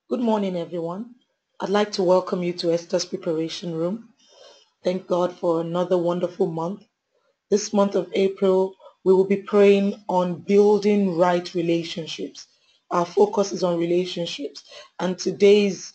Good morning, everyone. I'd like to welcome you to Esther's Preparation Room. Thank God for another wonderful month. This month of April, we will be praying on building right relationships. Our focus is on relationships, and today's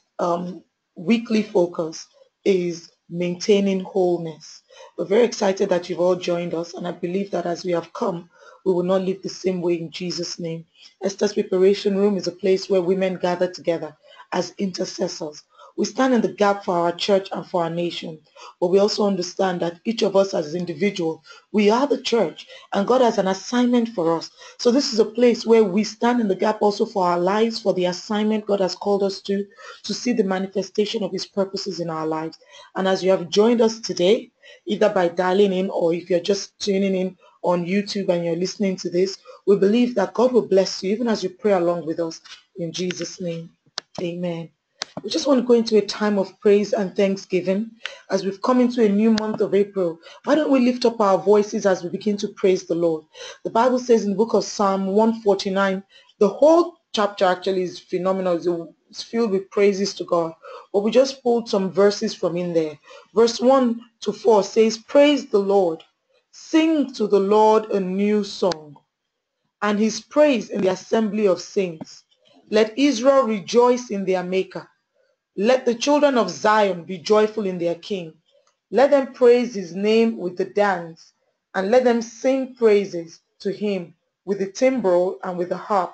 weekly focus is maintaining wholeness. We're very excited that you've all joined us, and I believe that as we have come, we will not live the same way in Jesus' name. Esther's Preparation Room is a place where women gather together as intercessors. We stand in the gap for our church and for our nation, but we also understand that each of us as individuals, we are the church, and God has an assignment for us. So this is a place where we stand in the gap also for our lives, for the assignment God has called us to see the manifestation of his purposes in our lives. And as you have joined us today, either by dialing in or if you're just tuning in on YouTube and you're listening to this, we believe that God will bless you even as you pray along with us in Jesus' name. Amen. We just want to go into a time of praise and thanksgiving as we've come into a new month of April. Why don't we lift up our voices as we begin to praise the Lord? The Bible says in the book of Psalm 149, the whole chapter actually is phenomenal. It's filled with praises to God. But we just pulled some verses from in there. Verse 1 to 4 says, "Praise the Lord. Sing to the Lord a new song, and his praise in the assembly of saints. Let Israel rejoice in their Maker. Let the children of Zion be joyful in their King. Let them praise his name with the dance, and let them sing praises to him with the timbrel and with the harp.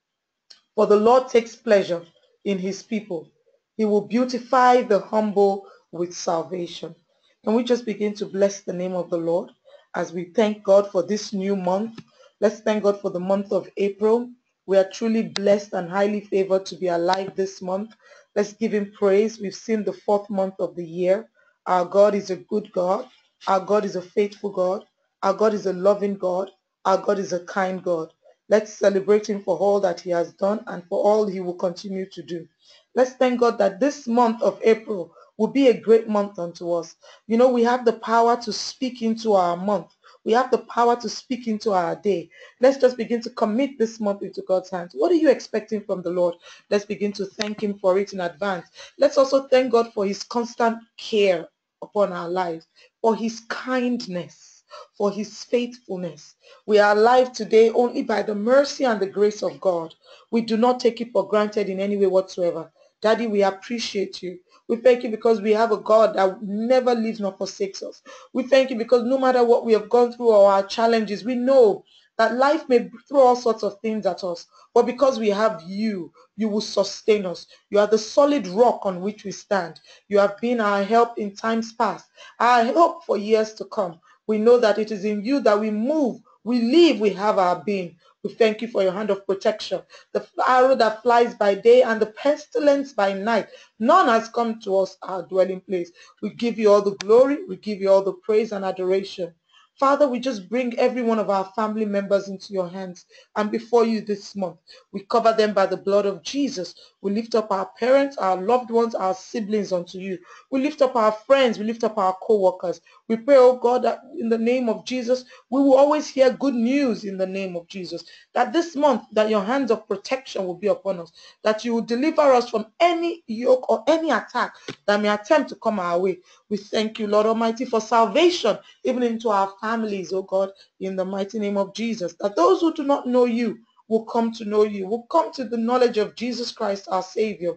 For the Lord takes pleasure in his people. He will beautify the humble with salvation." Can we just begin to bless the name of the Lord as we thank God for this new month? Let's thank God for the month of April. We are truly blessed and highly favored to be alive this month. Let's give him praise. We've seen the fourth month of the year. Our God is a good God. Our God is a faithful God. Our God is a loving God. Our God is a kind God. Let's celebrate him for all that he has done and for all he will continue to do. Let's thank God that this month of April will be a great month unto us. You know, we have the power to speak into our month. We have the power to speak into our day. Let's just begin to commit this month into God's hands. What are you expecting from the Lord? Let's begin to thank him for it in advance. Let's also thank God for his constant care upon our lives, for his kindness, for his faithfulness. We are alive today only by the mercy and the grace of God. We do not take it for granted in any way whatsoever. Daddy, we appreciate you. We thank you because we have a God that never leaves nor forsakes us. We thank you because no matter what we have gone through or our challenges, we know that life may throw all sorts of things at us. But because we have you, you will sustain us. You are the solid rock on which we stand. You have been our help in times past, our help for years to come. We know that it is in you that we move, we live, we have our being. We thank you for your hand of protection, the arrow that flies by day and the pestilence by night. None has come to us, our dwelling place. We give you all the glory. We give you all the praise and adoration. Father, we just bring every one of our family members into your hands and before you this month. We cover them by the blood of Jesus. We lift up our parents, our loved ones, our siblings unto you. We lift up our friends. We lift up our co-workers. We pray, oh God, that in the name of Jesus, we will always hear good news in the name of Jesus. That this month, that your hands of protection will be upon us. That you will deliver us from any yoke or any attack that may attempt to come our way. We thank you, Lord Almighty, for salvation, even into our families, oh God, in the mighty name of Jesus. That those who do not know you will come to know you, will come to the knowledge of Jesus Christ, our Savior.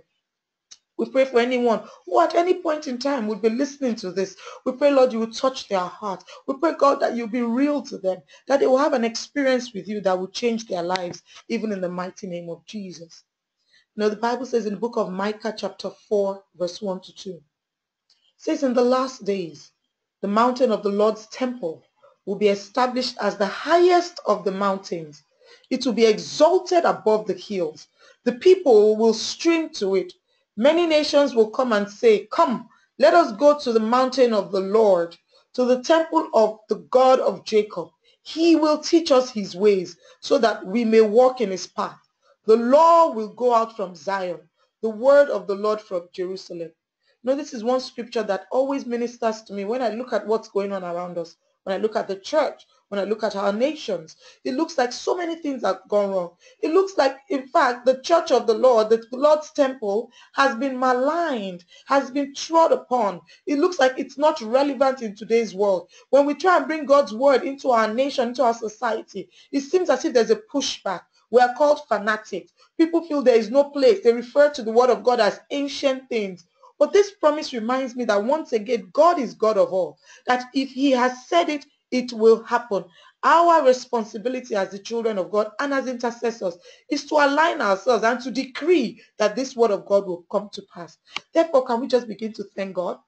We pray for anyone who at any point in time would be listening to this. We pray, Lord, you will touch their heart. We pray, God, that you'll be real to them, that they will have an experience with you that will change their lives, even in the mighty name of Jesus. Now, the Bible says in the book of Micah chapter 4, verse 1 to 2, it says, "In the last days, the mountain of the Lord's temple will be established as the highest of the mountains. It will be exalted above the hills. The people will stream to it. Many nations will come and say, 'Come, let us go to the mountain of the Lord, to the temple of the God of Jacob. He will teach us his ways so that we may walk in his path. The law will go out from Zion, the word of the Lord from Jerusalem.'" No, this is one scripture that always ministers to me when I look at what's going on around us, when I look at the church, when I look at our nations. It looks like so many things have gone wrong. It looks like, in fact, the church of the Lord's temple, has been maligned, has been trod upon. It looks like it's not relevant in today's world. When we try and bring God's word into our nation, into our society, it seems as if there's a pushback. We are called fanatics. People feel there is no place. They refer to the word of God as ancient things. But this promise reminds me that once again, God is God of all. That if he has said it, it will happen. Our responsibility as the children of God and as intercessors is to align ourselves and to decree that this word of God will come to pass. Therefore, can we just begin to thank God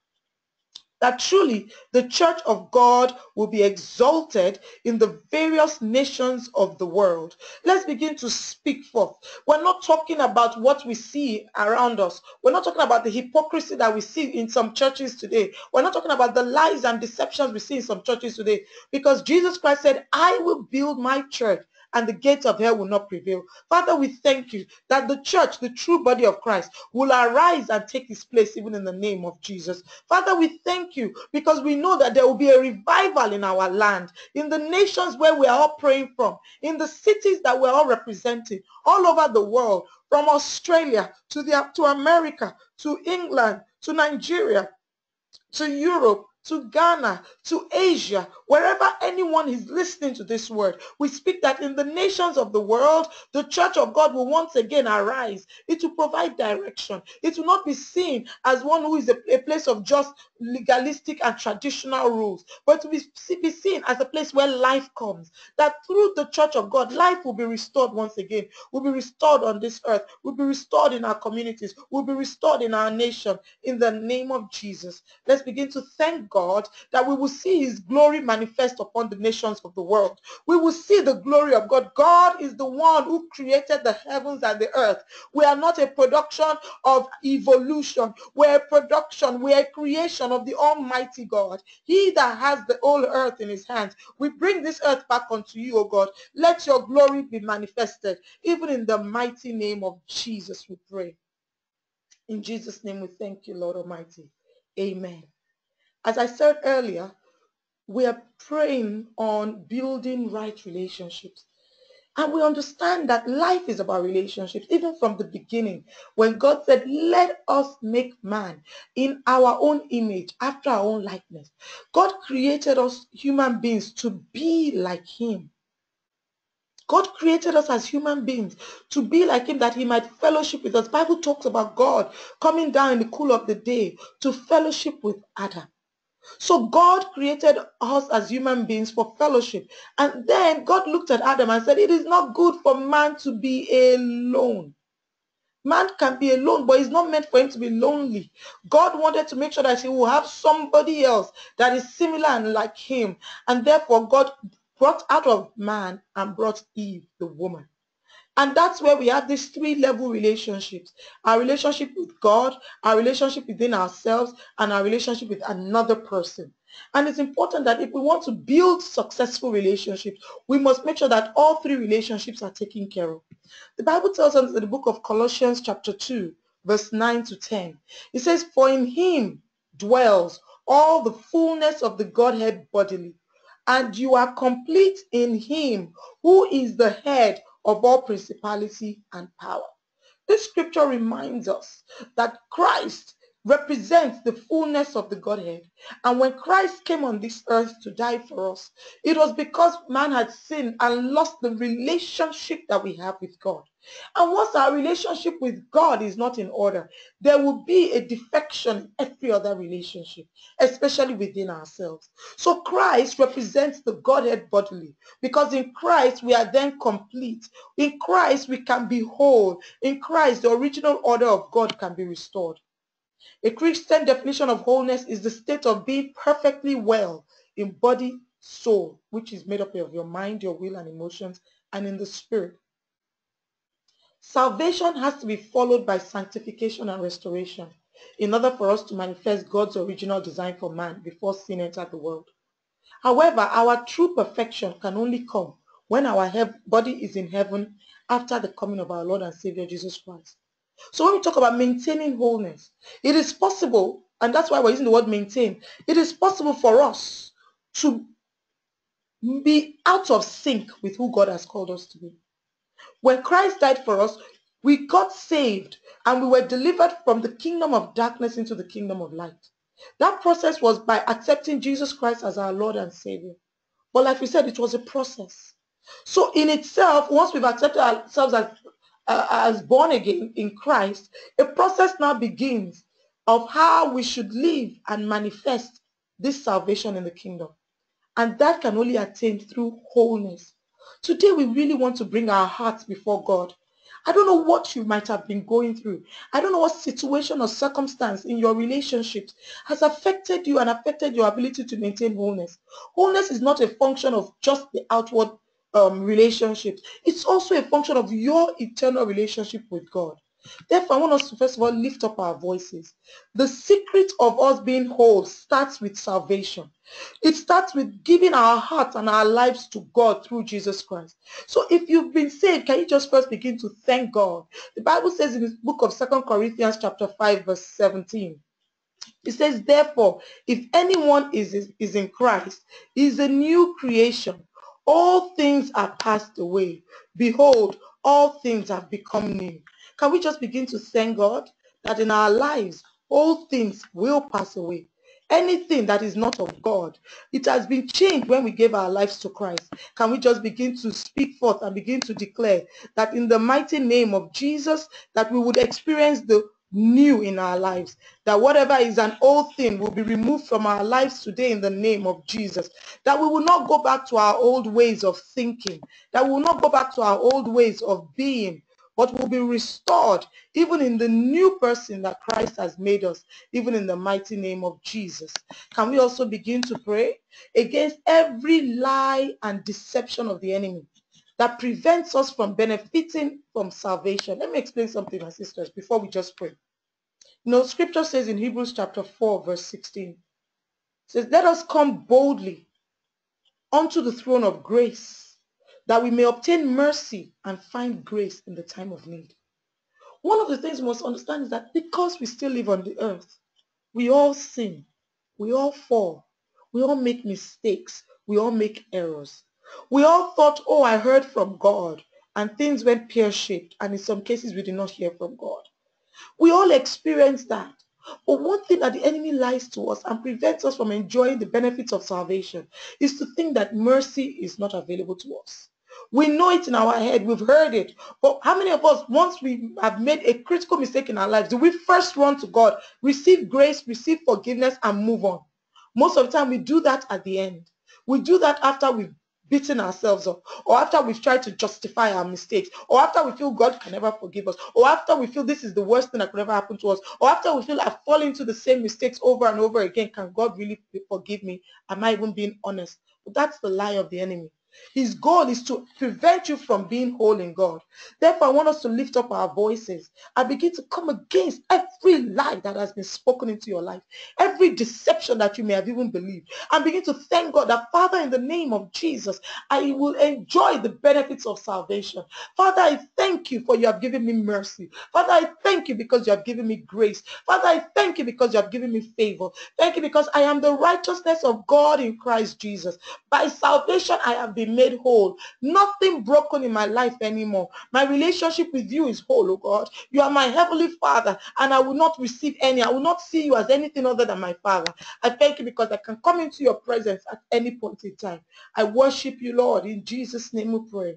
that truly the church of God will be exalted in the various nations of the world. Let's begin to speak forth. We're not talking about what we see around us. We're not talking about the hypocrisy that we see in some churches today. We're not talking about the lies and deceptions we see in some churches today. Because Jesus Christ said, I will build my church and the gates of hell will not prevail. Father, we thank you that the church, the true body of Christ, will arise and take its place even in the name of Jesus. Father, we thank you because we know that there will be a revival in our land, in the nations where we are all praying from, in the cities that we're all representing, all over the world, from Australia to America, to England, to Nigeria, to Europe, to Ghana, to Asia, wherever anyone is listening to this word, we speak that in the nations of the world, the church of God will once again arise. It will provide direction. It will not be seen as one who is a place of just legalistic and traditional rules, but to be seen as a place where life comes. That through the church of God, life will be restored once again, will be restored on this earth, will be restored in our communities, will be restored in our nation, in the name of Jesus. Let's begin to thank God that we will see his glory manifest upon the nations of the world. We will see the glory of God. God is the one who created the heavens and the earth. We are not a production of evolution. We're a production, we're a creation of the Almighty God. He that has the whole earth in his hands. We bring this earth back unto you, O God. Let your glory be manifested. Even in the mighty name of Jesus we pray. In Jesus' name we thank you, Lord Almighty. Amen. As I said earlier, we are praying on building right relationships. And we understand that life is about relationships, even from the beginning, when God said, let us make man in our own image, after our own likeness. God created us human beings to be like him. God created us as human beings to be like him, that he might fellowship with us. The Bible talks about God coming down in the cool of the day to fellowship with Adam. So God created us as human beings for fellowship. And then God looked at Adam and said, it is not good for man to be alone. Man can be alone, but it's not meant for him to be lonely. God wanted to make sure that he will have somebody else that is similar and like him. And therefore God brought out of man and brought Eve, the woman. And that's where we have these three-level relationships. Our relationship with God, our relationship within ourselves, and our relationship with another person. And it's important that if we want to build successful relationships, we must make sure that all three relationships are taken care of. The Bible tells us in the book of Colossians chapter 2, verse 9 to 10. It says, for in him dwells all the fullness of the Godhead bodily, and you are complete in him who is the head of all principality and power. This scripture reminds us that Christ represents the fullness of the Godhead. And when Christ came on this earth to die for us, it was because man had sinned and lost the relationship that we have with God. And once our relationship with God is not in order, there will be a defection in every other relationship, especially within ourselves. So Christ represents the Godhead bodily, because in Christ we are then complete. In Christ we can be whole. In Christ the original order of God can be restored. A Christian definition of wholeness is the state of being perfectly well in body, soul, which is made up of your mind, your will and emotions, and in the spirit. Salvation has to be followed by sanctification and restoration in order for us to manifest God's original design for man before sin entered the world. However, our true perfection can only come when our body is in heaven after the coming of our Lord and Savior Jesus Christ. So when we talk about maintaining wholeness, it is possible, and that's why we're using the word maintain, it is possible for us to be out of sync with who God has called us to be. When Christ died for us, we got saved and we were delivered from the kingdom of darkness into the kingdom of light. That process was by accepting Jesus Christ as our Lord and Savior. But like we said, it was a process. So in itself, once we've accepted ourselves as born again in Christ, a process now begins of how we should live and manifest this salvation in the kingdom. And that can only attain through wholeness. Today, we really want to bring our hearts before God. I don't know what you might have been going through. I don't know what situation or circumstance in your relationships has affected you and affected your ability to maintain wholeness. Wholeness is not a function of just the outward relationships. It's also a function of your eternal relationship with God. Therefore, I want us to first of all lift up our voices. The secret of us being whole starts with salvation. It starts with giving our hearts and our lives to God through Jesus Christ. So if you've been saved, can you just first begin to thank God? The Bible says in the book of 2 Corinthians chapter 5 verse 17, it says, therefore, if anyone is in Christ, he is a new creation. All things are passed away. Behold, all things have become new. Can we just begin to thank God that in our lives, all things will pass away? Anything that is not of God, it has been changed when we gave our lives to Christ. Can we just begin to speak forth and begin to declare that in the mighty name of Jesus, that we would experience the new in our lives, that whatever is an old thing will be removed from our lives today in the name of Jesus, that we will not go back to our old ways of thinking, that we will not go back to our old ways of being, but will be restored even in the new person that Christ has made us, even in the mighty name of Jesus. Can we also begin to pray against every lie and deception of the enemy that prevents us from benefiting from salvation? Let me explain something, my sisters, before we just pray. You know, scripture says in Hebrews chapter 4, verse 16, it says, let us come boldly unto the throne of grace, that we may obtain mercy and find grace in the time of need. One of the things we must understand is that because we still live on the earth, we all sin, we all fall, we all make mistakes, we all make errors. We all thought, oh, I heard from God, and things went pear-shaped, and in some cases we did not hear from God. We all experience that. But one thing that the enemy lies to us and prevents us from enjoying the benefits of salvation is to think that mercy is not available to us. We know it in our head. We've heard it. But how many of us, once we have made a critical mistake in our lives, do we first run to God, receive grace, receive forgiveness, and move on? Most of the time, we do that at the end. We do that after we've beaten ourselves up, or after we've tried to justify our mistakes, or after we feel God can never forgive us, or after we feel this is the worst thing that could ever happen to us, or after we feel I've fallen into the same mistakes over and over again. Can God really forgive me? Am I even being honest? But that's the lie of the enemy. His goal is to prevent you from being whole in God. Therefore, I want us to lift up our voices and begin to come against every lie that has been spoken into your life, every deception that you may have even believed, and begin to thank God that, Father, in the name of Jesus, I will enjoy the benefits of salvation. Father, I thank you for you have given me mercy. Father, I thank you because you have given me grace. Father, I thank you because you have given me favor. Thank you because I am the righteousness of God in Christ Jesus. By salvation, I have been made whole. Nothing broken in my life anymore. My relationship with you is whole, oh God. You are my heavenly Father, and I will not receive any. I will not see you as anything other than my Father. I thank you because I can come into your presence at any point in time. I worship you, Lord. In Jesus' name we pray.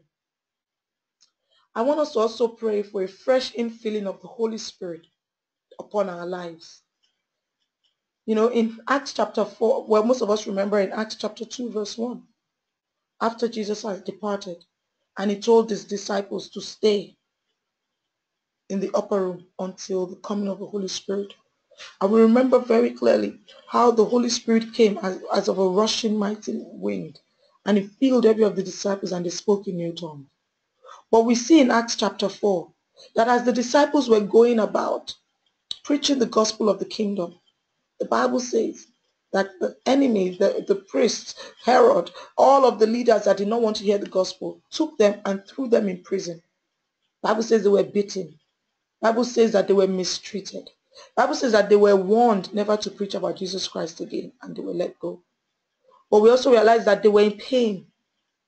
I want us to also pray for a fresh infilling of the Holy Spirit upon our lives. You know, in Acts chapter 4, well, most of us remember in Acts chapter 2, verse 1, after Jesus has departed, and he told his disciples to stay in the upper room until the coming of the Holy Spirit. I will remember very clearly how the Holy Spirit came as of a rushing mighty wind, and he filled every of the disciples, and they spoke in new tongues. But we see in Acts chapter 4 that as the disciples were going about preaching the gospel of the kingdom, the Bible says that the enemies, the priests, Herod, all of the leaders that did not want to hear the gospel, took them and threw them in prison. The Bible says they were beaten. The Bible says that they were mistreated. The Bible says that they were warned never to preach about Jesus Christ again, and they were let go. But we also realize that they were in pain.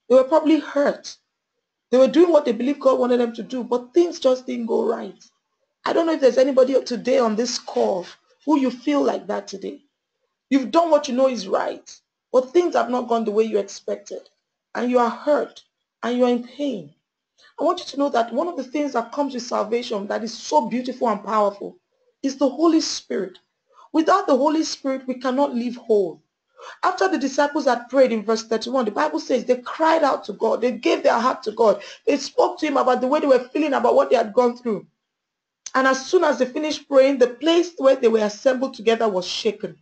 They were probably hurt. They were doing what they believed God wanted them to do, but things just didn't go right. I don't know if there's anybody today on this call who you feel like that today. You've done what you know is right, but things have not gone the way you expected, and you are hurt, and you are in pain. I want you to know that one of the things that comes with salvation that is so beautiful and powerful is the Holy Spirit. Without the Holy Spirit, we cannot live whole. After the disciples had prayed in verse 31, the Bible says they cried out to God. They gave their heart to God. They spoke to him about the way they were feeling about what they had gone through. And as soon as they finished praying, the place where they were assembled together was shaken.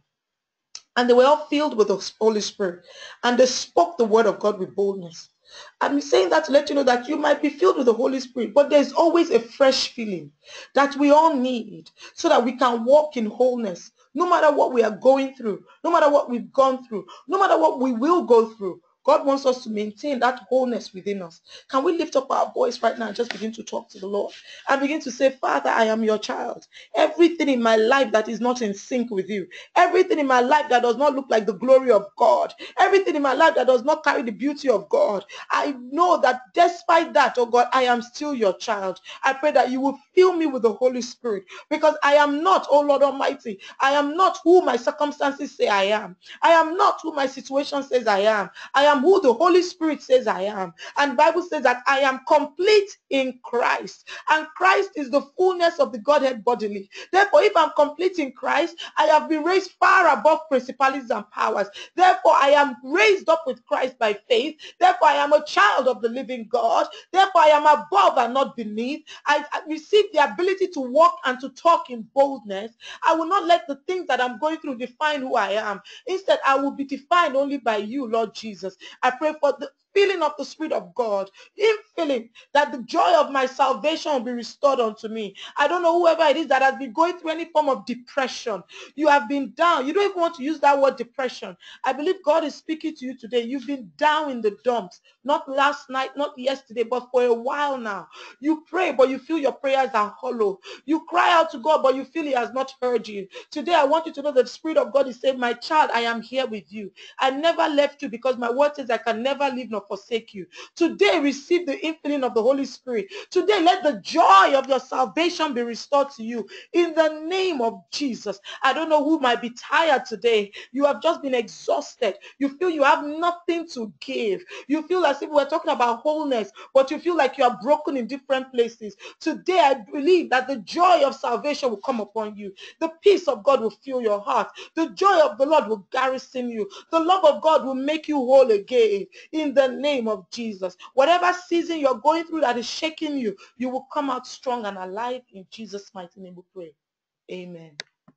And they were all filled with the Holy Spirit. And they spoke the word of God with boldness. I'm saying that to let you know that you might be filled with the Holy Spirit, but there's always a fresh feeling that we all need so that we can walk in wholeness. No matter what we are going through, no matter what we've gone through, no matter what we will go through, God wants us to maintain that wholeness within us. Can we lift up our voice right now and just begin to talk to the Lord and begin to say, Father, I am your child. Everything in my life that is not in sync with you, everything in my life that does not look like the glory of God, everything in my life that does not carry the beauty of God, I know that despite that, oh God, I am still your child. I pray that you will fill me with the Holy Spirit, because I am not, oh Lord Almighty, I am not who my circumstances say I am. I am not who my situation says I am. I am who the Holy Spirit says I am. And the Bible says that I am complete in Christ. And Christ is the fullness of the Godhead bodily. Therefore, if I'm complete in Christ, I have been raised far above principalities and powers. Therefore, I am raised up with Christ by faith. Therefore, I am a child of the living God. Therefore, I am above and not beneath. I receive the ability to walk and to talk in boldness. I will not let the things that I'm going through define who I am. Instead, I will be defined only by you, Lord Jesus. I pray for the feeling of the Spirit of God, in feeling that the joy of my salvation will be restored unto me. I don't know whoever it is that has been going through any form of depression. You have been down. You don't even want to use that word depression. I believe God is speaking to you today. You've been down in the dumps, not last night, not yesterday, but for a while now. You pray, but you feel your prayers are hollow. You cry out to God, but you feel he has not heard you. Today, I want you to know that the Spirit of God is saying, my child, I am here with you. I never left you, because my word says I can never leave nor forsake you. Today, receive the infilling of the Holy Spirit. Today, let the joy of your salvation be restored to you in the name of Jesus. I don't know who might be tired today. You have just been exhausted. You feel you have nothing to give. You feel as if we're talking about wholeness, but you feel like you are broken in different places. Today, I believe that the joy of salvation will come upon you. The peace of God will fill your heart. The joy of the Lord will garrison you. The love of God will make you whole again in the name of Jesus. Whatever season you're going through that is shaking you, you will come out strong and alive in Jesus' mighty name we pray. Amen.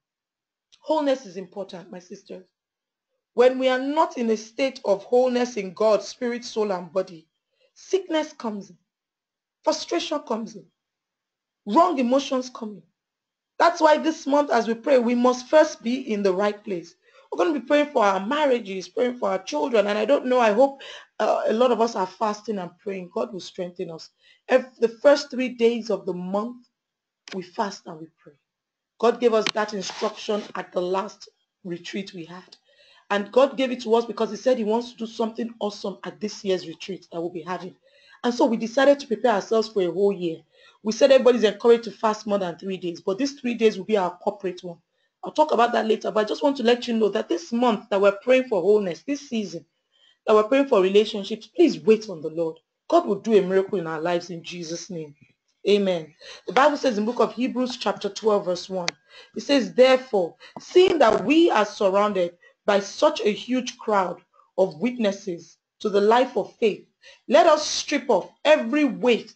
Wholeness is important, my sisters. When we are not in a state of wholeness in God, spirit, soul, and body, sickness comes in, frustration comes in, wrong emotions come in. That's why this month as we pray, we must first be in the right place. We're going to be praying for our marriages, praying for our children. And I don't know, I hope a lot of us are fasting and praying. God will strengthen us. The first 3 days of the month, we fast and we pray. God gave us that instruction at the last retreat we had. And God gave it to us because he said he wants to do something awesome at this year's retreat that we'll be having. And so we decided to prepare ourselves for a whole year. We said everybody's encouraged to fast more than 3 days, but these 3 days will be our corporate one. I'll talk about that later, but I just want to let you know that this month that we're praying for wholeness, this season, that we're praying for relationships, please wait on the Lord. God will do a miracle in our lives in Jesus' name. Amen. The Bible says in the book of Hebrews chapter 12 verse 1, it says, therefore, seeing that we are surrounded by such a huge crowd of witnesses to the life of faith, let us strip off every weight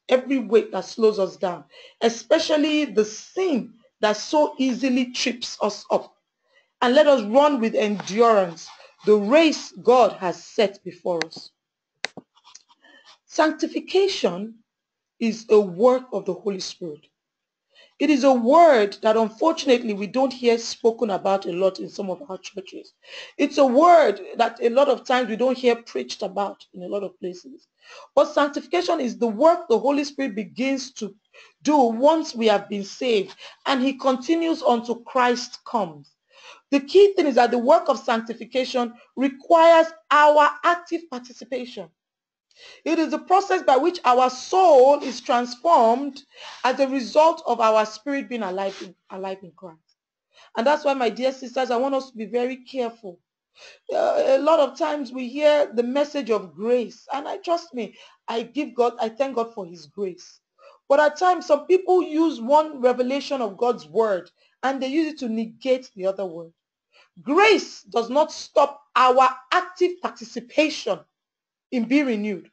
that slows us down, especially the sin that so easily trips us up. And let us run with endurance the race God has set before us. Sanctification is a work of the Holy Spirit. It is a word that unfortunately we don't hear spoken about a lot in some of our churches. It's a word that a lot of times we don't hear preached about in a lot of places. But sanctification is the work the Holy Spirit begins to do once we have been saved, and he continues until Christ comes. The key thing is that the work of sanctification requires our active participation. It is the process by which our soul is transformed as a result of our spirit being alive in Christ. And that's why, my dear sisters, I want us to be very careful. A lot of times we hear the message of grace, and trust me, I thank God for his grace. But at times, some people use one revelation of God's word and they use it to negate the other word. Grace does not stop our active participation in being renewed.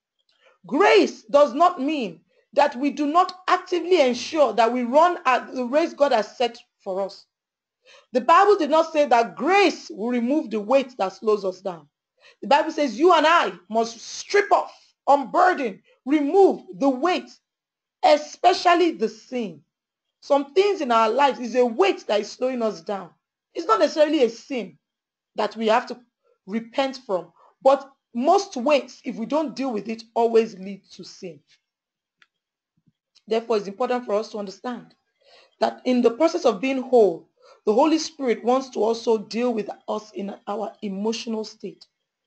Grace does not mean that we do not actively ensure that we run at the race God has set for us. The Bible did not say that grace will remove the weight that slows us down. The Bible says you and I must strip off, unburden, remove the weight, especially the sin. Some things in our lives is a weight that is slowing us down. It's not necessarily a sin that we have to repent from, but most weights, if we don't deal with it, always lead to sin. Therefore, it's important for us to understand that in the process of being whole, the Holy Spirit wants to also deal with us in our emotional state.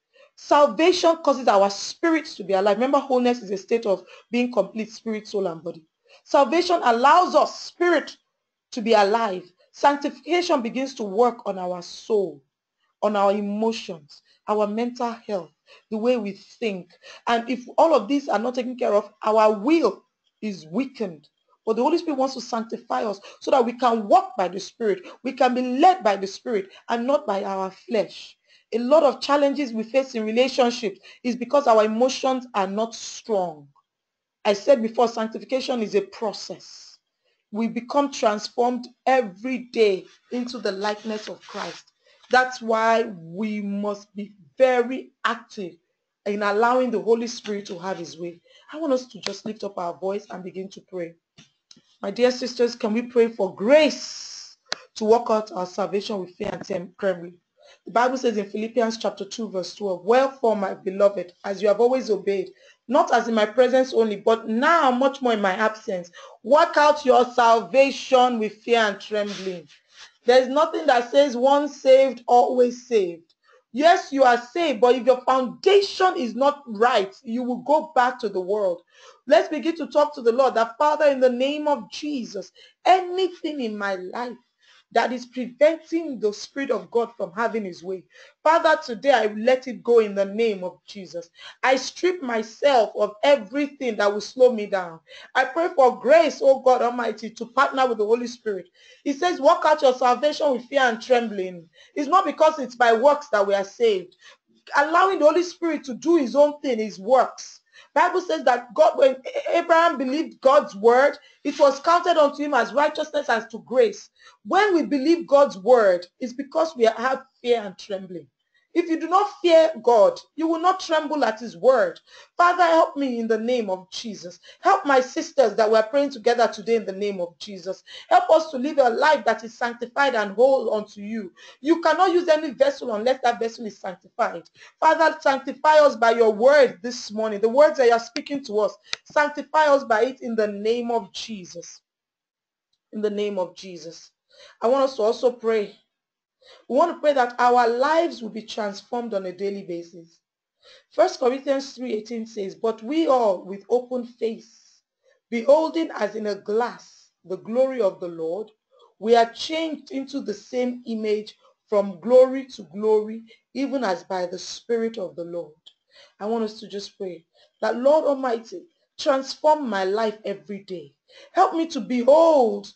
Salvation causes our spirits to be alive. Remember, wholeness is a state of being complete, spirit, soul, and body. Salvation allows us, spirit, to be alive. Sanctification begins to work on our soul, on our emotions, our mental health, the way we think. And if all of these are not taken care of, our will is weakened. But the Holy Spirit wants to sanctify us so that we can walk by the Spirit. We can be led by the Spirit and not by our flesh. A lot of challenges we face in relationships is because our emotions are not strong. I said before, sanctification is a process. We become transformed every day into the likeness of Christ. That's why we must be very active in allowing the Holy Spirit to have his way. I want us to just lift up our voice and begin to pray. My dear sisters, can we pray for grace to work out our salvation with fear and trembling? The Bible says in Philippians chapter 2 verse 12, wherefore, my beloved, as you have always obeyed, not as in my presence only, but now much more in my absence, work out your salvation with fear and trembling. There's nothing that says once saved, always saved. Yes, you are saved, but if your foundation is not right, you will go back to the world. Let's begin to talk to the Lord, that Father, in the name of Jesus, anything in my life that is preventing the Spirit of God from having his way, Father, today I let it go in the name of Jesus. I strip myself of everything that will slow me down. I pray for grace, oh God Almighty, to partner with the Holy Spirit. He says, work out your salvation with fear and trembling. It's not because it's by works that we are saved. Allowing the Holy Spirit to do his own thing, his works. Bible says that God, when Abraham believed God's word, it was counted unto him as righteousness, as to grace. When we believe God's word, it's because we have fear and trembling. If you do not fear God, you will not tremble at his word. Father, help me in the name of Jesus. Help my sisters that we're praying together today in the name of Jesus. Help us to live a life that is sanctified and whole unto you. You cannot use any vessel unless that vessel is sanctified. Father, sanctify us by your word this morning. The words that you are speaking to us, sanctify us by it in the name of Jesus. In the name of Jesus. I want us to also pray. We want to pray that our lives will be transformed on a daily basis. 1 Corinthians 3:18 says, but we all with open face, beholding as in a glass the glory of the Lord, we are changed into the same image from glory to glory, even as by the Spirit of the Lord. I want us to just pray that, Lord Almighty, transform my life every day. Help me to behold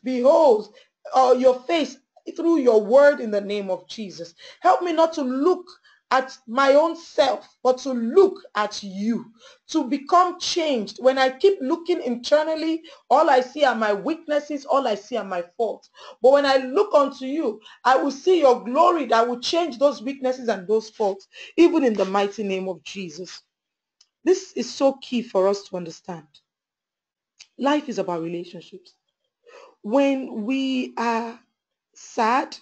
your face through your word in the name of Jesus. Help me not to look at my own self, but to look at you, to become changed. When I keep looking internally, all I see are my weaknesses, all I see are my faults. But when I look unto you, I will see your glory that will change those weaknesses and those faults, even in the mighty name of Jesus. This is so key for us to understand. Life is about relationships. When we are sad,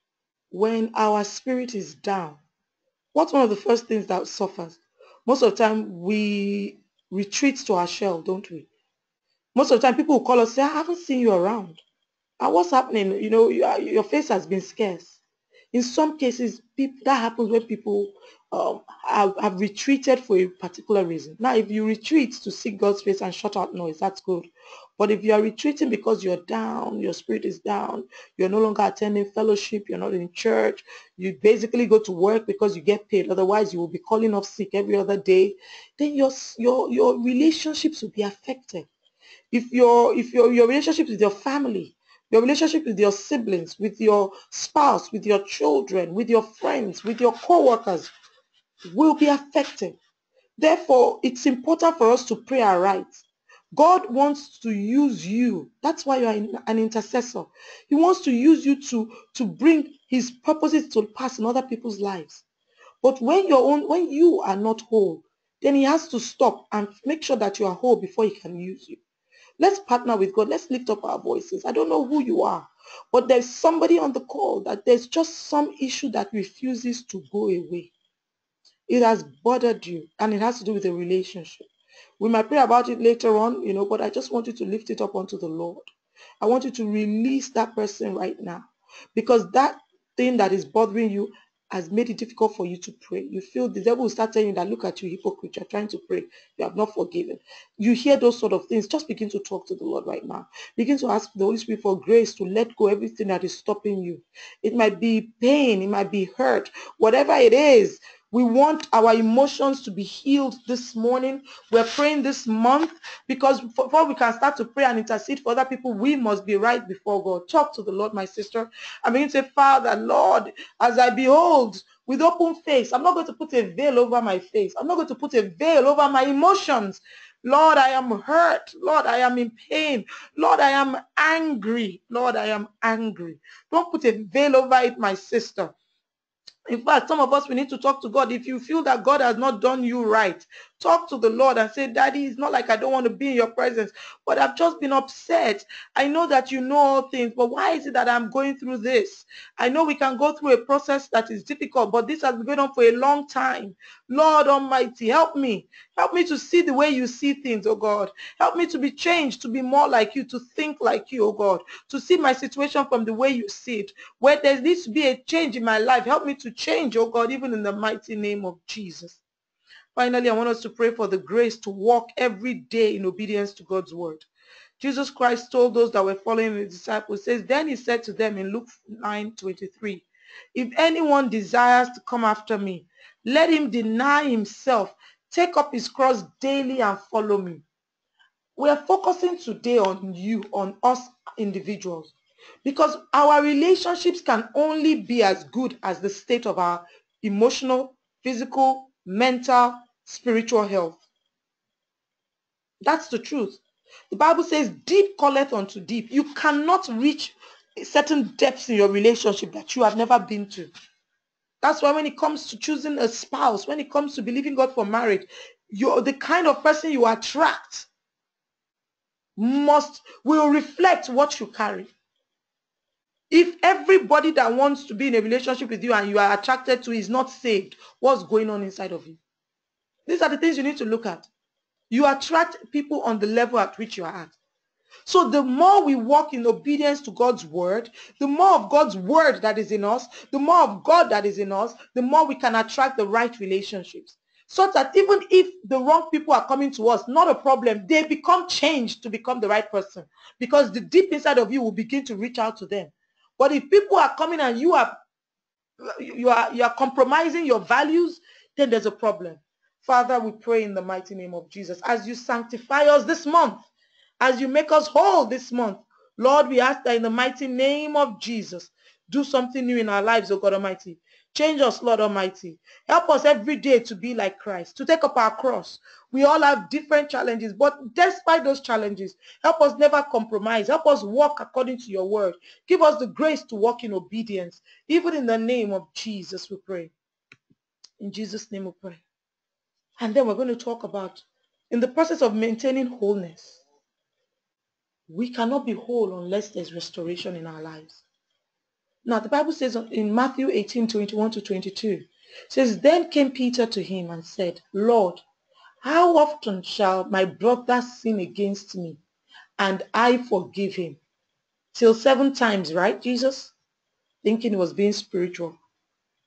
when our spirit is down, what's one of the first things that suffers? Most of the time we retreat to our shell, don't we? Most of the time people will call us, say, I haven't seen you around. What's happening? Your face has been scarce. In some cases, that happens when people have retreated for a particular reason. Now, if you retreat to seek God's face and shut out noise, that's good. But if you are retreating because you're down, your spirit is down, you're no longer attending fellowship, you're not in church, you basically go to work because you get paid. Otherwise, you will be calling off sick every other day. Then your relationships will be affected. If your relationship with your family, your relationship with your siblings, with your spouse, with your children, with your friends, with your co-workers will be affected. Therefore, it's important for us to pray aright. God wants to use you. That's why you are an intercessor. He wants to use you to bring his purposes to pass in other people's lives. But when you are not whole, then he has to stop and make sure that you are whole before he can use you. Let's partner with God. Let's lift up our voices. I don't know who you are, but there's somebody on the call that there's just some issue that refuses to go away. It has bothered you, and it has to do with a relationship. We might pray about it later on, but I just want you to lift it up unto the Lord. I want you to release that person right now, because that thing that is bothering you has made it difficult for you to pray. You feel the devil will start telling you that, look at you, hypocrite, you're trying to pray. You have not forgiven. You hear those sort of things. Just begin to talk to the Lord right now. Begin to ask the Holy Spirit for grace to let go everything that is stopping you. It might be pain. It might be hurt. Whatever it is, we want our emotions to be healed this morning. We're praying this month because before we can start to pray and intercede for other people, we must be right before God. Talk to the Lord, my sister. I mean, say, Father, Lord, as I behold with open face, I'm not going to put a veil over my face. I'm not going to put a veil over my emotions. Lord, I am hurt. Lord, I am in pain. Lord, I am angry. Lord, I am angry. Don't put a veil over it, my sister. In fact, some of us, we need to talk to God. If you feel that God has not done you right, talk to the Lord and say, Daddy, it's not like I don't want to be in your presence, but I've just been upset. I know that you know all things, but why is it that I'm going through this? I know we can go through a process that is difficult, but this has been going on for a long time. Lord Almighty, help me. Help me to see the way you see things, oh God. Help me to be changed, to be more like you, to think like you, oh God, to see my situation from the way you see it. Where there needs to be a change in my life, help me to change, oh God, even in the mighty name of Jesus. Finally, I want us to pray for the grace to walk every day in obedience to God's word. Jesus Christ told those that were following the disciples, says, then he said to them in Luke 9:23, if anyone desires to come after me, let him deny himself, take up his cross daily and follow me. We are focusing today on you, on us individuals, because our relationships can only be as good as the state of our emotional, physical, mental, spiritual health. That's the truth. The Bible says deep calleth unto deep. You cannot reach certain depths in your relationship that you have never been to. That's why when it comes to choosing a spouse, when it comes to believing God for marriage, you're the kind of person you attract will reflect what you carry. If everybody that wants to be in a relationship with you and you are attracted to is not saved, what's going on inside of you? These are the things you need to look at. You attract people on the level at which you are at. So the more we walk in obedience to God's word, the more of God's word that is in us, the more of God that is in us, the more we can attract the right relationships. So that even if the wrong people are coming to us, not a problem, they become changed to become the right person, because the deep inside of you will begin to reach out to them. But if people are coming and you are compromising your values, then there's a problem. Father, we pray in the mighty name of Jesus, as you sanctify us this month, as you make us whole this month, Lord, we ask that in the mighty name of Jesus, do something new in our lives, oh God Almighty. Change us, Lord Almighty. Help us every day to be like Christ, to take up our cross. We all have different challenges, but despite those challenges, help us never compromise. Help us walk according to your word. Give us the grace to walk in obedience. Even in the name of Jesus, we pray. In Jesus' name we pray. And then we're going to talk about, in the process of maintaining wholeness, we cannot be whole unless there's restoration in our lives. Now, the Bible says in Matthew 18:21-22, says, then came Peter to him and said, Lord, how often shall my brother sin against me and I forgive him? Till 7 times, right, Jesus? Thinking he was being spiritual.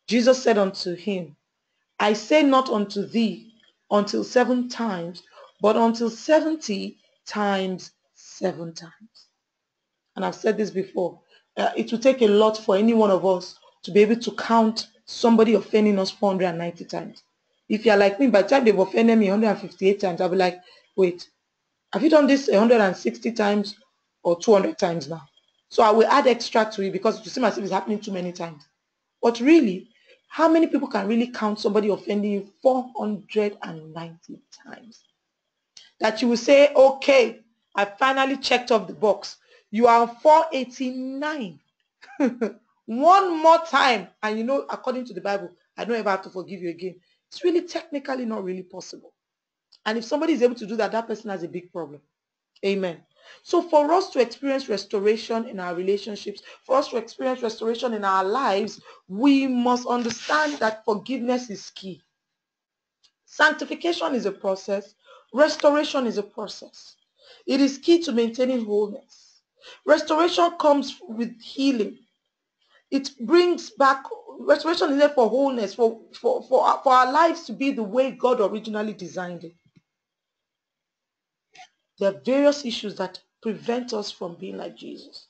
Jesus said unto him, I say not unto thee until 7 times, but until 70 times 7 times. And I've said this before. It will take a lot for any one of us to be able to count somebody offending us 490 times. If you're like me, by the time they've offended me 158 times, I'll be like, wait, have you done this 160 times or 200 times now? So I will add extra to it because you see myself is happening too many times. But really, how many people can really count somebody offending you 490 times? That you will say, okay, I finally checked off the box. You are 489. One more time. And you know, according to the Bible, I don't ever have to forgive you again. It's really technically not really possible. And if somebody is able to do that, that person has a big problem. Amen. So for us to experience restoration in our relationships, for us to experience restoration in our lives, we must understand that forgiveness is key. Sanctification is a process. Restoration is a process. It is key to maintaining wholeness. Restoration comes with healing. It brings back, restoration is there for wholeness, for our lives to be the way God originally designed it. There are various issues that prevent us from being like Jesus.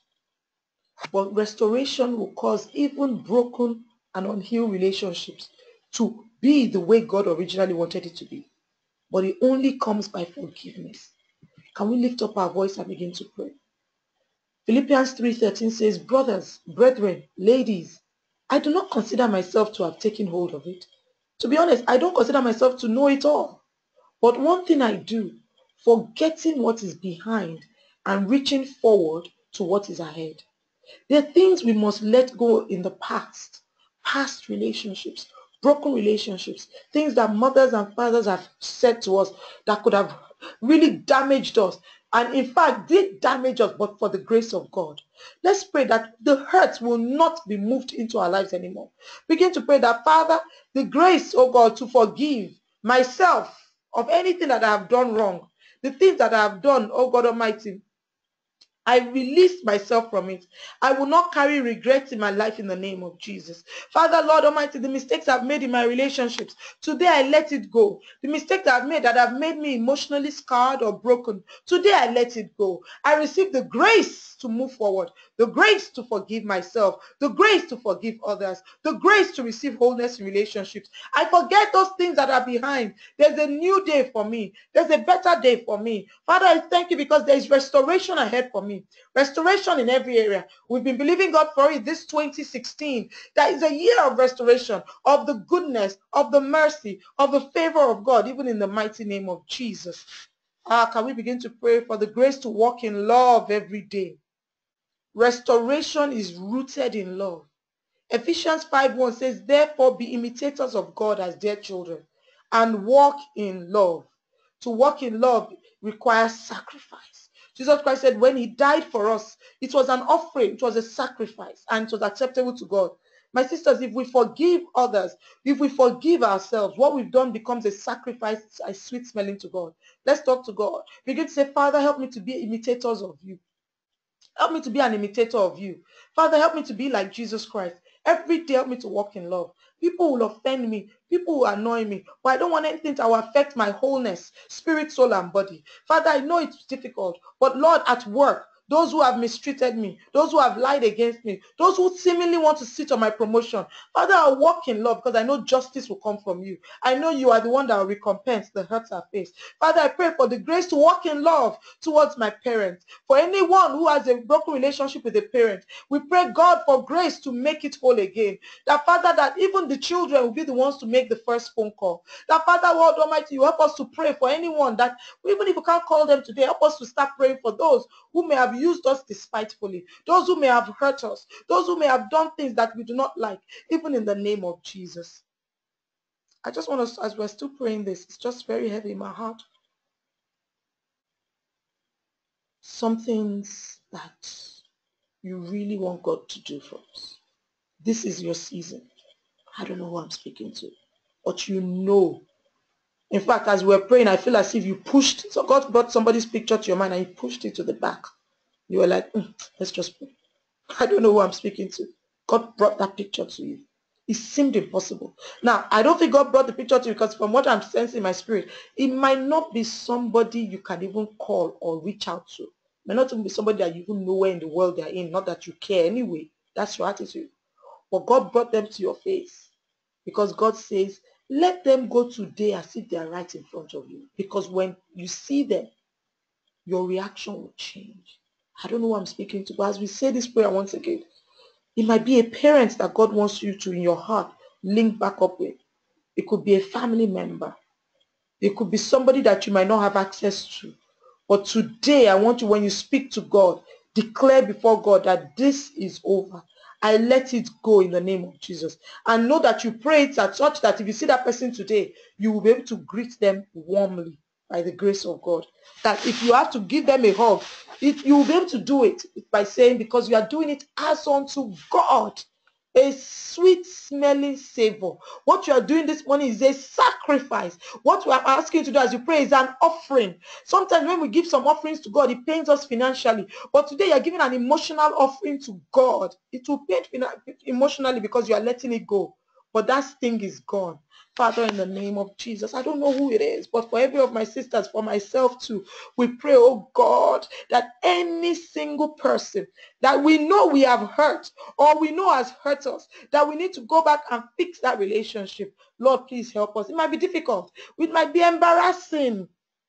But restoration will cause even broken and unhealed relationships to be the way God originally wanted it to be. But it only comes by forgiveness. Can we lift up our voice and begin to pray? Philippians 3:13 says, brothers, brethren, ladies, I do not consider myself to have taken hold of it. To be honest, I don't consider myself to know it all. But one thing I do, forgetting what is behind and reaching forward to what is ahead. There are things we must let go in the past relationships, broken relationships, things that mothers and fathers have said to us that could have really damaged us. And in fact, did damage us, but for the grace of God. Let's pray that the hurt will not be moved into our lives anymore. Begin to pray that, Father, the grace, oh God, to forgive myself of anything that I have done wrong, the things that I have done, oh God Almighty, I release myself from it. I will not carry regrets in my life in the name of Jesus. Father, Lord Almighty, the mistakes I've made in my relationships, today I let it go. The mistakes I've made that have made me emotionally scarred or broken, today I let it go. I receive the grace to move forward, the grace to forgive myself, the grace to forgive others, the grace to receive wholeness in relationships. I forget those things that are behind. There's a new day for me. There's a better day for me. Father, I thank you because there is restoration ahead for me. Restoration in every area. We've been believing God for it this 2016. That is a year of restoration, of the goodness, of the mercy, of the favor of God, even in the mighty name of Jesus. Can we begin to pray for the grace to walk in love every day? Restoration is rooted in love. Ephesians 5:1 says, therefore be imitators of God as dear children and walk in love. To walk in love requires sacrifice. Jesus Christ said when he died for us, it was an offering, it was a sacrifice, and it was acceptable to God. My sisters, if we forgive others, if we forgive ourselves, what we've done becomes a sacrifice, a sweet smelling to God. Let's talk to God. Begin to say, Father, help me to be imitators of you. Help me to be an imitator of you. Father, help me to be like Jesus Christ. Every day, help me to walk in love. People will offend me. People will annoy me. But I don't want anything that will affect my wholeness, spirit, soul, and body. Father, I know it's difficult. But Lord, at work, those who have mistreated me, those who have lied against me, those who seemingly want to sit on my promotion, Father, I'll walk in love because I know justice will come from you. I know you are the one that will recompense the hurts I face. Father, I pray for the grace to walk in love towards my parents. For anyone who has a broken relationship with a parent, we pray, God, for grace to make it whole again. That, Father, that even the children will be the ones to make the first phone call. That, Father, Lord Almighty, you help us to pray for anyone that, even if you can't call them today, help us to start praying for those who may have used us despitefully, those who may have hurt us, those who may have done things that we do not like, even in the name of Jesus. I just want us, as we're still praying this, it's just very heavy in my heart. Some things that you really want God to do for us. This is your season. I don't know who I'm speaking to, but you know. In fact, as we're praying, I feel as if you pushed, so God brought somebody's picture to your mind and you pushed it to the back. You were like, let's just pray. I don't know who I'm speaking to. God brought that picture to you. It seemed impossible. Now, I don't think God brought the picture to you because from what I'm sensing in my spirit, it might not be somebody you can even call or reach out to. It might not even be somebody that you even know where in the world they're in, not that you care anyway. That's your attitude. But God brought them to your face because God says, let them go today as if they are right in front of you. Because when you see them, your reaction will change. I don't know who I'm speaking to, but as we say this prayer once again, it might be a parent that God wants you to, in your heart, link back up with. It could be a family member. It could be somebody that you might not have access to. But today, I want you, when you speak to God, declare before God that this is over. I let it go in the name of Jesus. And know that you pray it at such that if you see that person today, you will be able to greet them warmly by the grace of God. That if you have to give them a hug, you will be able to do it by saying, because you are doing it as unto God, a sweet smelling savor. What you are doing this morning is a sacrifice. What we are asking you to do as you pray is an offering. Sometimes when we give some offerings to God, it pains us financially. But today you are giving an emotional offering to God. It will pain emotionally because you are letting it go. But that sting is gone. Father, in the name of Jesus, I don't know who it is, but for every of my sisters, for myself too, we pray, oh God, that any single person that we know we have hurt or we know has hurt us, that we need to go back and fix that relationship. Lord, please help us. It might be difficult. It might be embarrassing.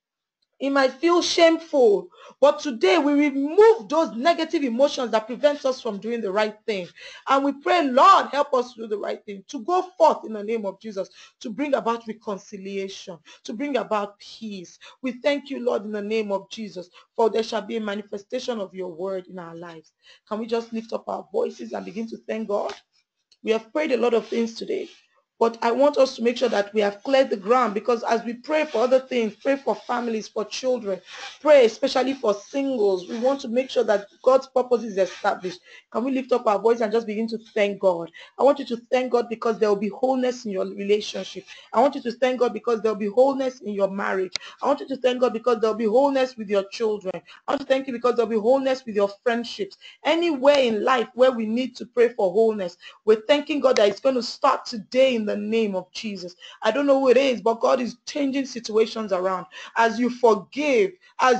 It might feel shameful, but today we remove those negative emotions that prevent us from doing the right thing. And we pray, Lord, help us to do the right thing, to go forth in the name of Jesus, to bring about reconciliation, to bring about peace. We thank you, Lord, in the name of Jesus, for there shall be a manifestation of your word in our lives. Can we just lift up our voices and begin to thank God? We have prayed a lot of things today, but I want us to make sure that we have cleared the ground, because as we pray for other things, pray for families, for children, pray especially for singles, we want to make sure that God's purpose is established. Can we lift up our voice and just begin to thank God? I want you to thank God because there will be wholeness in your relationship. I want you to thank God because there will be wholeness in your marriage. I want you to thank God because there will be wholeness with your children. I want to thank you because there will be wholeness with your friendships. Anywhere in life where we need to pray for wholeness, we're thanking God that it's going to start today in the name of Jesus. I don't know who it is, but God is changing situations around. As you forgive,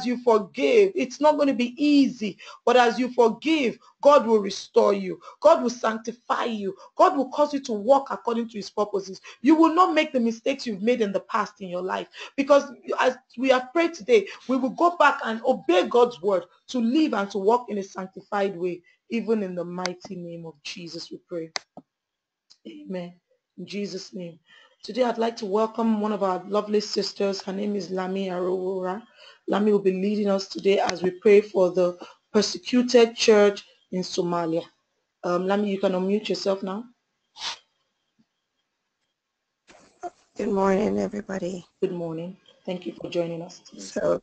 it's not going to be easy, but as you forgive, God will restore you. God will sanctify you. God will cause you to walk according to his purposes. You will not make the mistakes you've made in the past in your life, because as we have prayed today, we will go back and obey God's word to live and to walk in a sanctified way. Even in the mighty name of Jesus, we pray. Amen. In Jesus' name. Today, I'd like to welcome one of our lovely sisters. Her name is Lami Arora. Lami will be leading us today as we pray for the persecuted church in Somalia. Lami, you can unmute yourself now. Good morning, everybody. Good morning. Thank you for joining us today.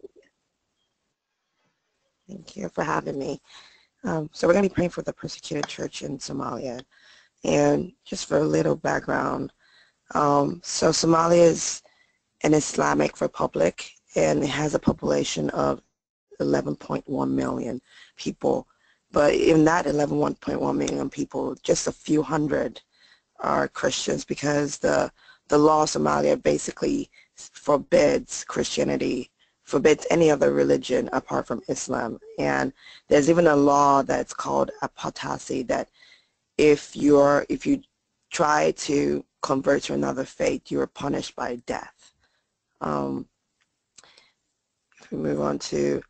Thank you for having me. So we're going to be praying for the persecuted church in Somalia. And just for a little background, so Somalia is an Islamic republic, and it has a population of 11.1 million people. But in that 11.1 million people, just a few hundred are Christians, because the law of Somalia basically forbids Christianity, forbids any other religion apart from Islam. And there's even a law that's called apostasy, that if you try to convert to another faith, you are punished by death. If we move on to,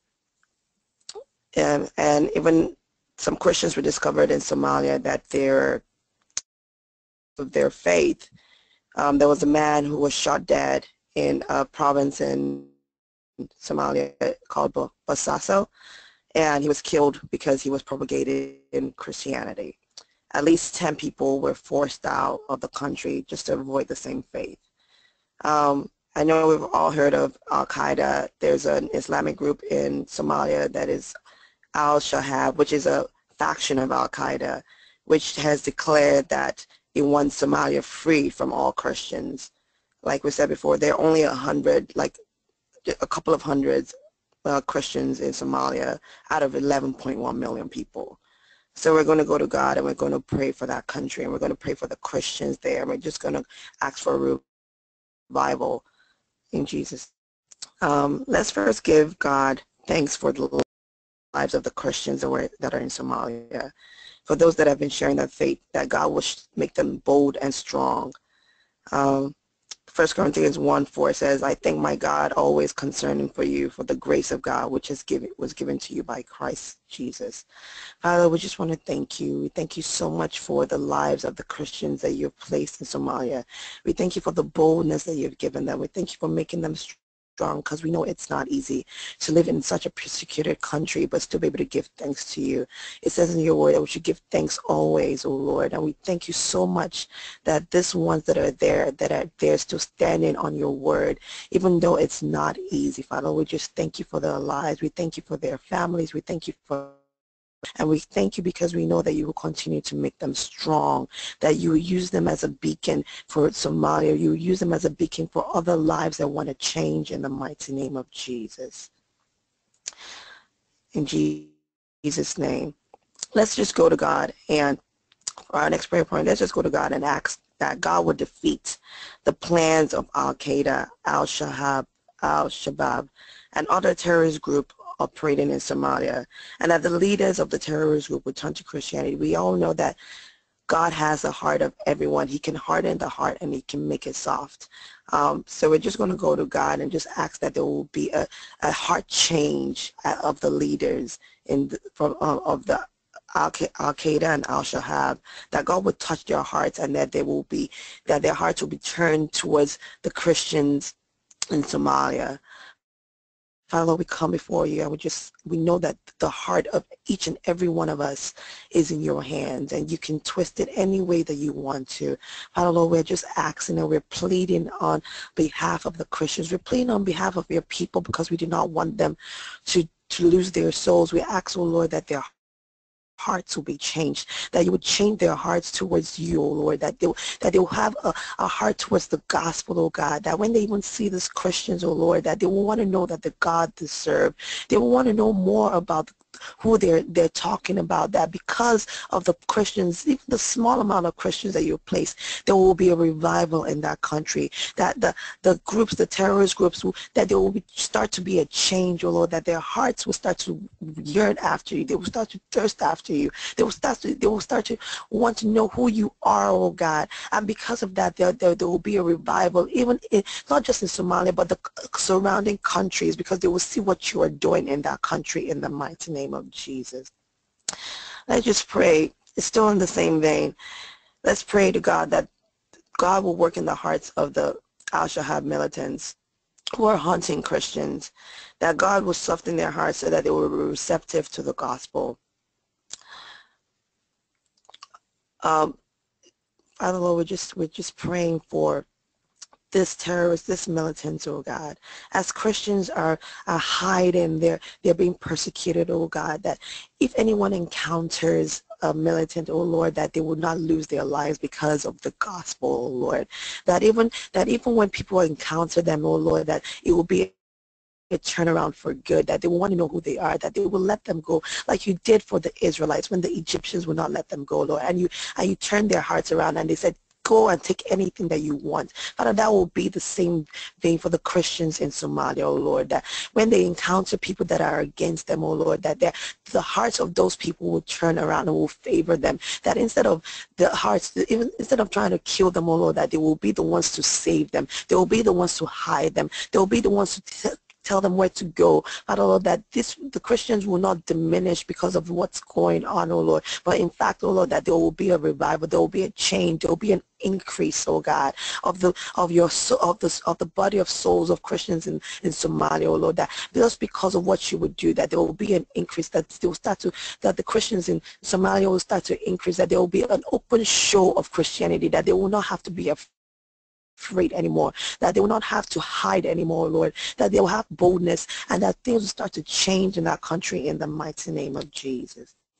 and even some Christians were discovered in Somalia that their faith. There was a man who was shot dead in a province in Somalia called Bosaso, and he was killed because he was propagating Christianity. At least 10 people were forced out of the country just to avoid the same faith. I know we've all heard of Al-Qaeda. There's an Islamic group in Somalia that is Al-Shahab, which is a faction of Al-Qaeda, which has declared that it wants Somalia free from all Christians. Like we said before, there are only 100, like a couple of hundreds Christians in Somalia out of 11.1 million people. So we're going to go to God and we're going to pray for that country, and we're going to pray for the Christians there. And we're just going to ask for a revival in Jesus' name. Let's first give God thanks for the lives of the Christians that are in Somalia, for those that have been sharing their faith, that God will make them bold and strong. Um, 1 Corinthians 1:4 says, I thank my God always concerning for you, for the grace of God which was given to you by Christ Jesus. Father, we just want to thank you. We thank you so much for the lives of the Christians that you've placed in Somalia. We thank you for the boldness that you've given them. We thank you for making them strong, because we know it's not easy to live in such a persecuted country but still be able to give thanks to you. It says in your word that we should give thanks always, O Lord, and we thank you so much that these ones that are there still standing on your word, even though it's not easy. Father, we just thank you for their lives. We thank you for their families. We thank you for, and we thank you because we know that you will continue to make them strong, that you will use them as a beacon for Somalia. You will use them as a beacon for other lives that want to change in the mighty name of Jesus. In Jesus' name. Let's just go to God, and for our next prayer point, let's just go to God and ask that God would defeat the plans of Al-Qaeda, Al-Shabaab, and other terrorist groups operating in Somalia, and that the leaders of the terrorist group would turn to Christianity. We all know that God has the heart of everyone. He can harden the heart and he can make it soft. So we're just going to go to God and just ask that there will be a heart change of the leaders of the Al-Qaeda and Al-Shabaab, that God would touch their hearts, and that that their hearts will be turned towards the Christians in Somalia. Father, we come before you, and we know that the heart of each and every one of us is in your hands, and you can twist it any way that you want to. Father, Lord, we're just asking and we're pleading on behalf of the Christians. We're pleading on behalf of your people because we do not want them to lose their souls. We ask, oh Lord, that their hearts will be changed, that you would change their hearts towards you, oh Lord, that they'll have a heart towards the gospel, oh God, that when they even see these Christians, oh Lord, that they will want to know that the God they serve. They will want to know more about who they're talking about, that because of the Christians, even the small amount of Christians that you place, there will be a revival in that country, that the groups, the terrorist groups, that there will start to be a change, oh Lord, that their hearts will start to yearn after you. They will start to thirst after you. They will start to want to know who you are, oh God. And because of that, there will be a revival, even not just in Somalia, but the surrounding countries, because they will see what you are doing in that country in the mighty name of Jesus. Let's just pray. It's still in the same vein. Let's pray to God that God will work in the hearts of the Al-Shabaab militants who are hunting Christians, that God will soften their hearts so that they will be receptive to the gospel. Father Lord, we're just praying for this terrorist, this militant, oh God. As Christians are hiding, they're being persecuted, oh God, that if anyone encounters a militant, oh Lord, that they will not lose their lives because of the gospel, oh Lord. That even when people encounter them, oh Lord, that it will be a turnaround for good, that they will want to know who they are, that they will let them go like you did for the Israelites when the Egyptians would not let them go, Lord. And you turned their hearts around and they said, go and take anything that you want. Father, that will be the same vein for the Christians in Somalia, oh Lord, that when they encounter people that are against them, oh Lord, that the hearts of those people will turn around and will favor them, that instead of even instead of trying to kill them, oh Lord, that they will be the ones to save them. They will be the ones to hide them. They will be the ones to tell them where to go. Father, Lord, that the Christians will not diminish because of what's going on, oh Lord, but in fact, oh Lord, that there will be a revival, there will be a change, there will be an increase, oh God, of the body of souls of Christians in Somalia, oh Lord, that just because of what you would do, that there will be an increase, that the Christians in Somalia will start to increase, that there will be an open show of Christianity, that they will not have to be afraid anymore, that they will not have to hide anymore, Lord, that they will have boldness, and that things will start to change in that country in the mighty name of Jesus.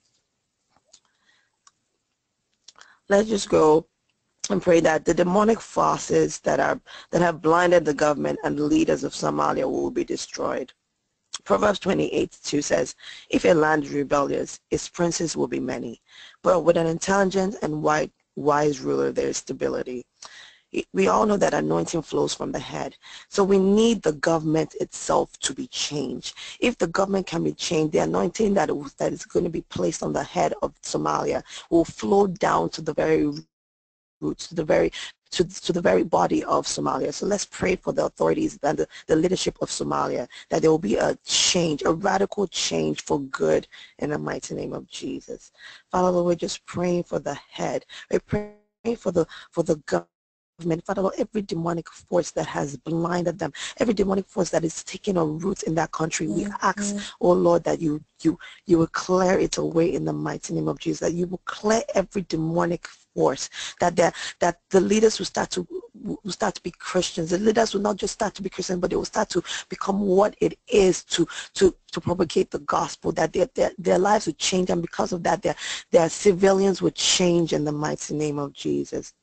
Let's just go and pray that the demonic forces that have blinded the government and the leaders of Somalia will be destroyed. Proverbs 28:2 says, if a land is rebellious, its princes will be many, but with an intelligent and wise ruler there is stability. We all know that anointing flows from the head. So we need the government itself to be changed. If the government can be changed, the anointing that is going to be placed on the head of Somalia will flow down to the very roots, to the very body of Somalia. So let's pray for the authorities and the leadership of Somalia, that there will be a change, a radical change for good in the mighty name of Jesus. Father Lord, we're just praying for the head. We're praying for the government. Father Lord, every demonic force that has blinded them, every demonic force that is taking a root in that country, we ask, oh Lord, that you will clear it away in the mighty name of Jesus, that you will clear every demonic force, that the leaders will start to be Christians. The leaders will not just start to be Christians, but they will start to become what it is to propagate the gospel, that their lives will change, and because of that their civilians will change in the mighty name of Jesus.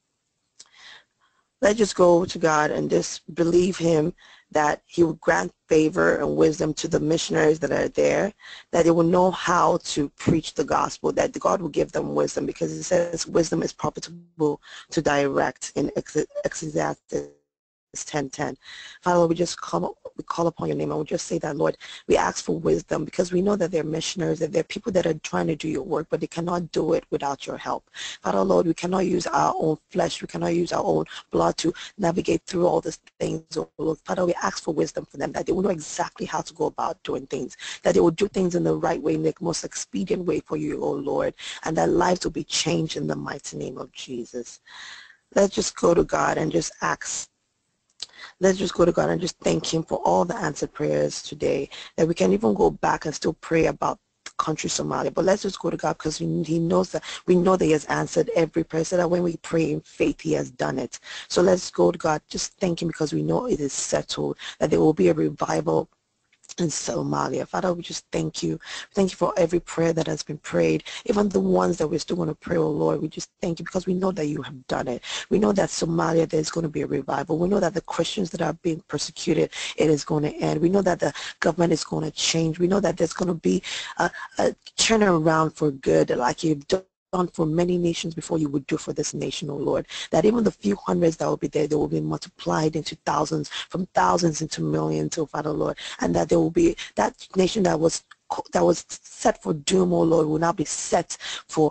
Let's just go to God and just believe him that he will grant favor and wisdom to the missionaries that are there, that they will know how to preach the gospel, that God will give them wisdom, because it says wisdom is profitable to direct in Ecclesiastes 10:10. Father, we call upon your name, and we just say that, Lord, we ask for wisdom, because we know that they're missionaries, that they're people that are trying to do your work, but they cannot do it without your help. Father, Lord, we cannot use our own flesh, we cannot use our own blood to navigate through all these things. Oh Lord, Father, we ask for wisdom for them, that they will know exactly how to go about doing things, that they will do things in the right way, in the most expedient way for you, oh Lord, and that lives will be changed in the mighty name of Jesus. Let's just go to God and just ask. Let's just go to God and just thank him for all the answered prayers today, that we can even go back and still pray about the country Somalia. But let's just go to God, because he knows that we know that he has answered every prayer, so that when we pray in faith, he has done it. So let's go to God, just thank him, because we know it is settled, that there will be a revival in Somalia. Father, we just thank you. Thank you for every prayer that has been prayed, even the ones that we're still going to pray, oh Lord. We just thank you, because we know that you have done it. We know that Somalia, there's going to be a revival. We know that the Christians that are being persecuted, it is going to end. We know that the government is going to change. We know that there's going to be a turnaround for good, like you've done for many nations before, you would do for this nation, oh Lord, that even the few hundreds that will be there, they will be multiplied into thousands, from thousands into millions, oh Father Lord, and that there will be that nation that was set for doom, oh Lord, will now be set for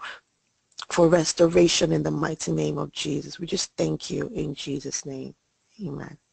restoration in the mighty name of Jesus. We just thank you in Jesus' name. Amen.